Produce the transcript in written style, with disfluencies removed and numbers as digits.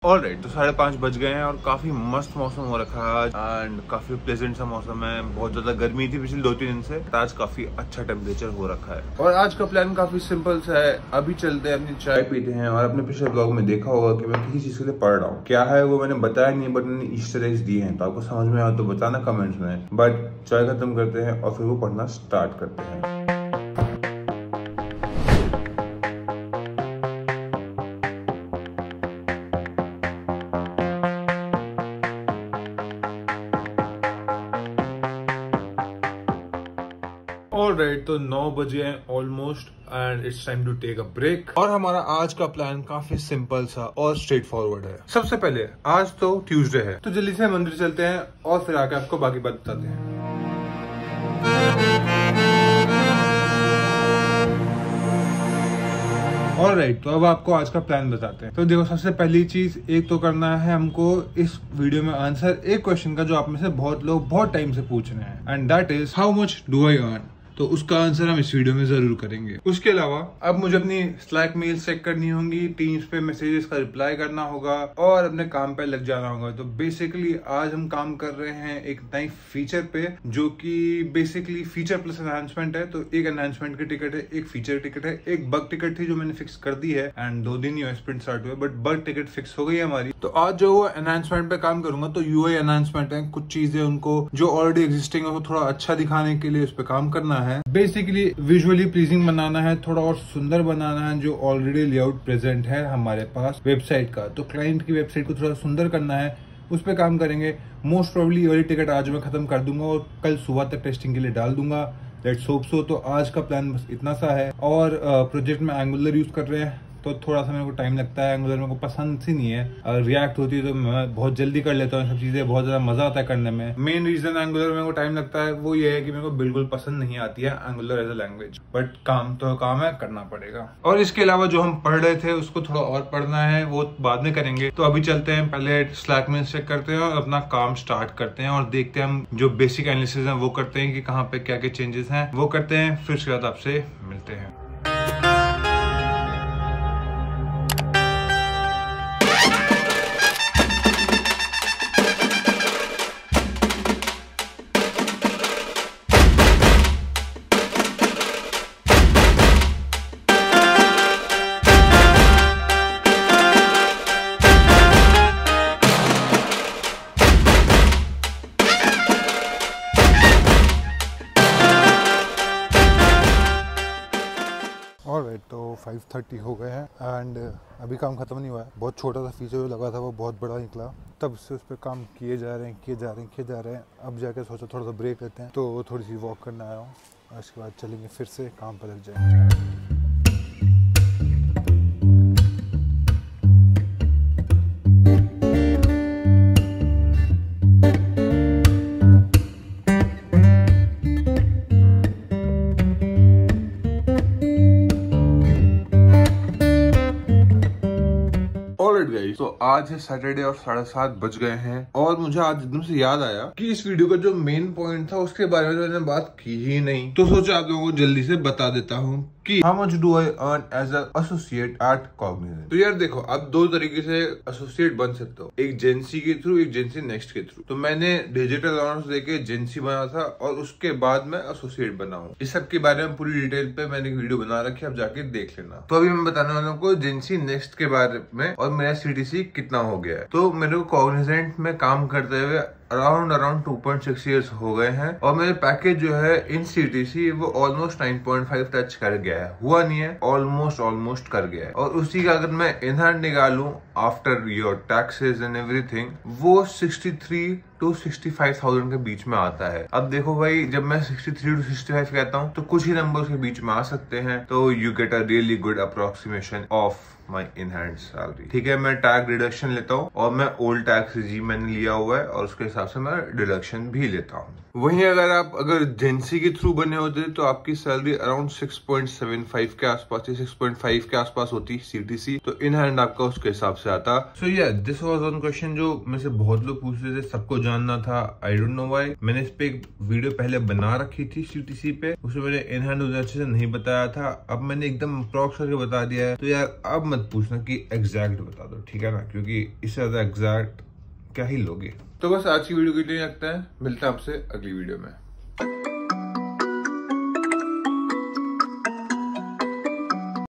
Alright, तो 5:30 बज गए हैं और काफी मस्त मौसम हो रखा है एंड काफी प्लेजेंट सा मौसम है। बहुत ज्यादा गर्मी थी पिछले 2-3 दिन से, आज काफी अच्छा टेम्परेचर हो रखा है। और आज का प्लान काफी सिंपल सा है। अभी चलते हैं, अपनी चाय पीते हैं। और अपने पिछले ब्लॉग में देखा होगा कि मैं किसी चीज के लिए पढ़ रहा हूँ, क्या है वो मैंने बताया नहीं, बट मैंने ईस्टर एग्स दिए हैं, तो आपको समझ में आया तो बताना कमेंट्स में। बट चाय खत्म करते हैं और फिर वो पढ़ना स्टार्ट करते हैं। ऑलराइट, तो 9 बजे हैं almost and it's time to take a break. और हमारा आज का प्लान काफी सिंपल सा और स्ट्रेट फॉरवर्ड है। सबसे पहले आज तो ट्यूसडे है, तो जल्दी से मंदिर चलते हैं और फिर आके आपको बाकी बात बताते हैं। ऑलराइट, तो अब आपको आज का प्लान बताते हैं। तो देखो, सबसे पहली चीज एक तो करना है हमको इस वीडियो में आंसर एक क्वेश्चन का जो आप में से बहुत लोग बहुत टाइम से पूछ रहे हैं, and that is how much do I earn. तो उसका आंसर हम इस वीडियो में जरूर करेंगे। उसके अलावा अब मुझे अपनी स्लैक मेल चेक करनी होगी, टीम्स पे मैसेजेस का रिप्लाई करना होगा और अपने काम पे लग जाना होगा। तो बेसिकली आज हम काम कर रहे हैं एक नई फीचर पे, जो कि बेसिकली फीचर प्लस एनहांसमेंट है। तो एक एनहांसमेंट की टिकट है, एक फीचर टिकट है, एक बग टिकट थी जो मैंने फिक्स कर दी है एंड 2 दिन ही स्प्रिंट स्टार्ट हुए, बट बग टिकट फिक्स हो गई है हमारी। तो आज जो एनहांसमेंट पे काम करूंगा, तो यूआई एनहांसमेंट है, कुछ चीजें उनको जो ऑलरेडी एग्जिस्टिंग है वो थोड़ा अच्छा दिखाने के लिए उस पर काम करना है। बेसिकली विजुअली प्लीजिंग बनाना है, थोड़ा और सुंदर बनाना है जो ऑलरेडी लेआउट प्रेजेंट है हमारे पास वेबसाइट का। तो क्लाइंट की वेबसाइट को थोड़ा सुंदर करना है, उस पर काम करेंगे। मोस्ट प्रोबेबली वाली टिकट आज मैं खत्म कर दूंगा और कल सुबह तक टेस्टिंग के लिए डाल दूंगा। Let's hope so. तो आज का प्लान बस इतना सा है। और प्रोजेक्ट में एंगुलर यूज कर रहे हैं, तो थोड़ा सा मेरे को टाइम लगता है। एंगुलर मेरे को पसंद सी नहीं है, अगर रिएक्ट होती है तो मैं बहुत जल्दी कर लेता हूँ सब चीजें, बहुत ज्यादा मजा आता है करने में। मेन रीजन एंगुलर मेरे को टाइम लगता है वो ये है कि मेरे को बिल्कुल पसंद नहीं आती है Angular as a language, but काम तो काम है, करना पड़ेगा। और इसके अलावा जो हम पढ़ रहे थे उसको थोड़ा और पढ़ना है, वो बाद में करेंगे। तो अभी चलते हैं, पहले स्लैक में चेक करते हैं और अपना काम स्टार्ट करते हैं और देखते हैं हम जो बेसिक एनालिसिस है वो करते हैं कि कहाँ पे क्या क्या चेंजेस हैं वो करते हैं। फिर उसके बाद आपसे मिलते हैं। ऑलराइट, तो 5:30 हो गए हैं एंड अभी काम खत्म नहीं हुआ है। बहुत छोटा सा फीचर जो लगा था वो बहुत बड़ा निकला, तब से उस पर काम किए जा रहे हैं। अब जाके सोचा थोड़ा सा ब्रेक लेते हैं, तो थोड़ी सी वॉक करने आया हूँ। उसके बाद चलेंगे, फिर से काम पर लग जाएंगे। तो आज है सैटरडे और 7:30 बज गए हैं और मुझे आज एकदम से याद आया कि इस वीडियो का जो मेन पॉइंट था उसके बारे में मैंने बात की ही नहीं, तो सोचा आप लोगों को जल्दी से बता देता हूँ कि how much do I earn as a associate at Cognizant. तो यार देखो, आप 2 तरीके से एसोसिएट बन सकते हो, एक जेंसी के थ्रू, एक जेंसी नेक्स्ट के थ्रू। तो मैंने डिजिटल अलाउंस देके जेंसी बना था और उसके बाद मैं एसोसिएट बना हूँ। इस सब के बारे में पूरी डिटेल पे मैंने एक वीडियो बना रखी है, आप जाके देख लेना। तो अभी मैं बताने वाला हूँ जेंसी नेक्स्ट के बारे में और मेरा सीटीसी कितना हो गया है। तो मेरे को कॉग्निजेंट में काम करते हुए अराउंड 2.6 ईयर्स हो गए हैं और मेरे पैकेज जो है इन सीटीसी वो ऑलमोस्ट 9.5 टच कर गया है। हुआ नहीं है, ऑलमोस्ट कर गया है। और उसी का अगर मैं इन हैंड निकालूं after your taxes and everything, वो 63 to 65,000 के बीच में आता है। अब देखो भाई, जब मैं 63 to 65 कहता हूँ तो कुछ ही नंबर्स के बीच में आ सकते हैं, तो you get a really good approximation of my in hand salary. ठीक है, मैं टैग डिडक्शन लेता हूँ और मैं ओल्ड टैक्स रिजीम मैंने लिया हुआ है और उसके हिसाब से मैं डिडक्शन भी लेता हूँ। वहीं अगर जेंसी के थ्रू बने होते तो आपकी सैलरी अराउंड 6.75 के आसपास, 6.5 के आसपास होती सीटीसी, तो इन हैंड आपका उसके हिसाब से आता। सो या दिस वाज वन क्वेश्चन जो में से बहुत लोग पूछ रहे थे, सबको जानना था, आई डोंट नो व्हाई। मैंने इस पे एक वीडियो पहले बना रखी थी CTC पे, उसमें मैंने इन हैंड अच्छे से नहीं बताया था। अब मैंने एकदम अप्रॉक्स करके बता दिया है, तो यार अब मत पूछना कि एग्जैक्ट बता दो, ठीक है ना, क्योंकि इससे ज्यादा एग्जैक्ट क्या ही लोगे। तो बस आज की वीडियो के लिए लगता है, मिलता है आपसे अगली वीडियो में।